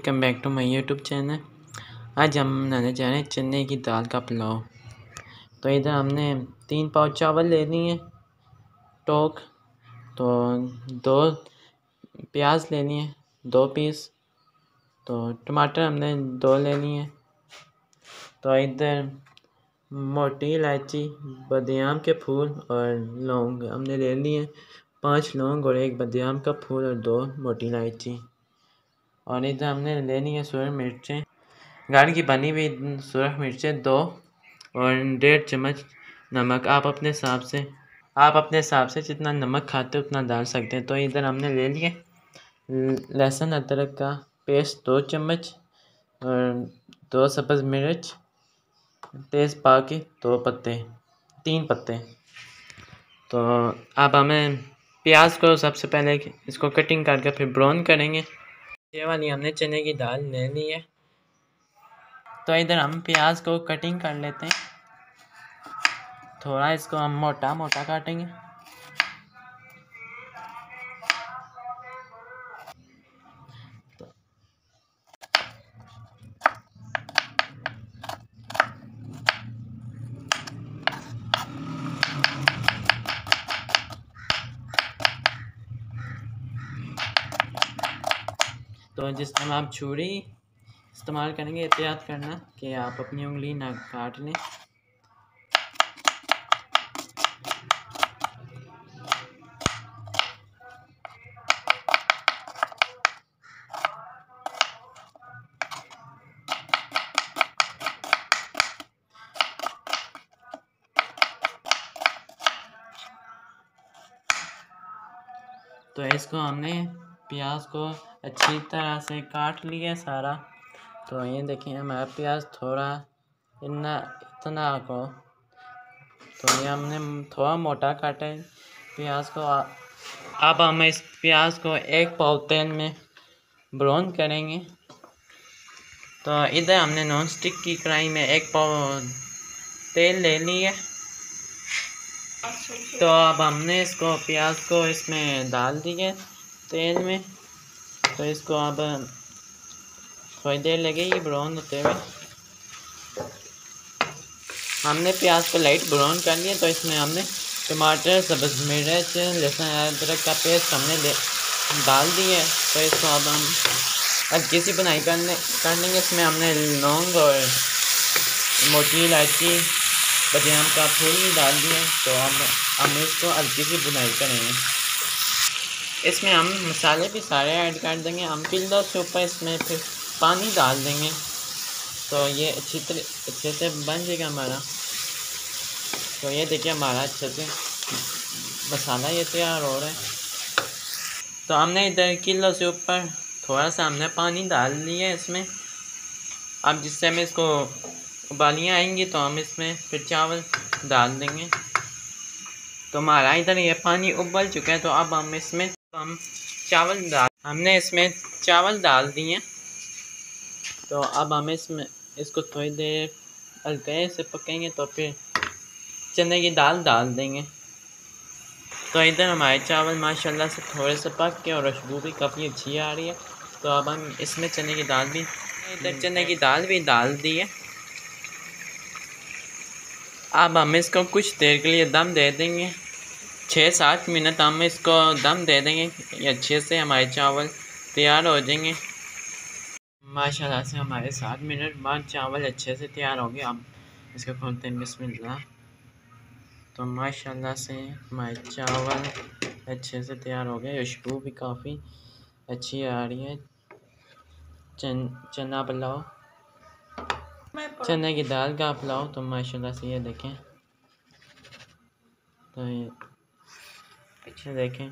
Welcome back to my YouTube channel. आज हम बनाने जा रहे हैं चने की दाल का पुलाव। तो इधर हमने 3 पाव चावल ले लिए टोक, तो 2 प्याज ले लिए 2 पीस, तो टमाटर हमने 2 ले लिए। तो इधर मोटी इलायची, बादाम के फूल और लौंग हमने ले लिए 5 लौंग और 1 बादाम का फूल और 2 मोटी इलायची। और इधर हमने ले ली है सूरज मिर्चें, घर की बनी हुई सूरज मिर्चें 2 और 1.5 चम्मच नमक। आप अपने हिसाब से जितना नमक खाते हो उतना डाल सकते हैं। तो इधर हमने ले लिए लहसुन अदरक का पेस्ट 2 चम्मच और 2 सब्ज़ मिर्च, तेज़पात के 3 पत्ते। तो अब हमें प्याज को सबसे पहले इसको कटिंग करके फिर ब्राउन करेंगे। ये वाली हमने चने की दाल ले ली है। तो इधर हम प्याज को कटिंग कर लेते हैं, थोड़ा इसको हम मोटा मोटा काटेंगे। तो जिस टाइम आप छुरी इस्तेमाल करेंगे एहतियात करना कि आप अपनी उंगली ना काट लें। तो इसको हमने प्याज को अच्छी तरह से काट लिया सारा। तो ये देखिए हमारा प्याज थोड़ा इतना को, तो ये हमने थोड़ा मोटा काटा है प्याज को। अब हम इस प्याज को 1 पाव तेल में ब्राउन करेंगे। तो इधर हमने नॉन स्टिक की कढ़ाई में 1 पाव तेल ले लिया। तो अब हमने इसको प्याज को इसमें डाल दिए तेल में। तो इसको अब थोड़ी देर लगेगी ब्राउन होते हुए। हमने प्याज को लाइट ब्राउन कर लिया। तो इसमें हमने टमाटर, सब्ज़ मिर्च, लहसुन अदरक का पेस्ट हमने डाल दिए। तो इसको अब हम हल्की सी बुनाई कर लेंगे। इसमें हमने लौंग और मोटी इलायची, बादाम का फूल भी डाल दिया। तो हम इसको हल्की सी बुनाई करेंगे। इसमें हम मसाले भी सारे ऐड कर देंगे। हम किलो से ऊपर इसमें फिर पानी डाल देंगे। तो ये अच्छे से बन जाएगा हमारा। तो ये देखिए हमारा अच्छे से मसाला ये तैयार हो रहा है। तो हमने इधर किलो से ऊपर थोड़ा सा हमने पानी डाल लिया है इसमें। अब जिससे हमें इसको उबालियाँ आएंगी तो हम इसमें फिर चावल डाल देंगे। तो हमारा इधर ये पानी उबल चुका है। तो अब हम इसमें हमने इसमें चावल डाल दिए। तो अब हम इसको थोड़ी देर हल्के से पकेंगे। तो फिर चने की दाल डाल देंगे। तो इधर हमारे चावल माशाल्लाह से थोड़े से पक के और खुशबू भी काफ़ी अच्छी आ रही है। तो अब हम इसमें चने की दाल भी डाल दी है। अब हम इसको कुछ देर के लिए दम दे देंगे, 6-7 मिनट हम इसको दम दे देंगे। ये अच्छे से हमारे चावल तैयार हो जाएंगे। माशाल्लाह से हमारे 7 मिनट बाद चावल अच्छे से तैयार हो गए। अब इसको खोलते हैं, बिस्मिल्लाह। तो माशाल्लाह से हमारे चावल अच्छे से तैयार हो गए। खुशबू भी काफ़ी अच्छी आ रही है। चना पुलाव, चने की दाल का पुलाव। तो माशाल्लाह से ये देखें, तो ये पीछे देखें।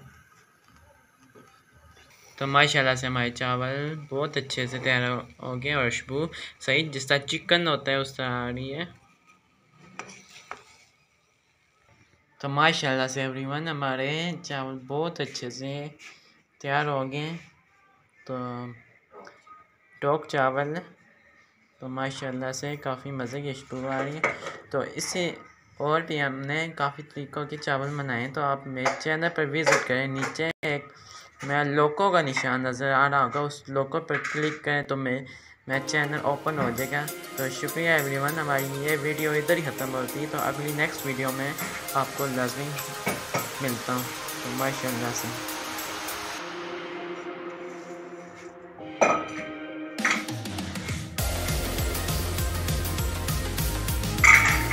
तो माशाल्लाह से हमारे चावल बहुत अच्छे से तैयार हो गए और खुशबू सही जिस तरह चिकन होता है उस तरह आ रही है। तो माशाल्लाह से एवरीवन हमारे चावल बहुत अच्छे से तैयार हो गए। तो टोक चावल, तो माशाल्लाह से काफ़ी मज़े की खुशबू आ रही है। तो इससे और भी हमने काफ़ी तरीक़ों के चावल बनाए। तो आप मेरे चैनल पर विज़िट करें, नीचे एक मैं लोगों का निशान नज़र आ रहा होगा, उस लोगों पर क्लिक करें तो मैं चैनल ओपन हो जाएगा। तो शुक्रिया एवरीवन, हमारी ये वीडियो इधर ही ख़त्म होती है। तो अगली नेक्स्ट वीडियो में आपको लाज़मी मिलता हूँ। तो माशाअल्लाह से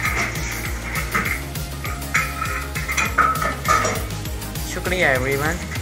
शुक्रिया एवरीवन।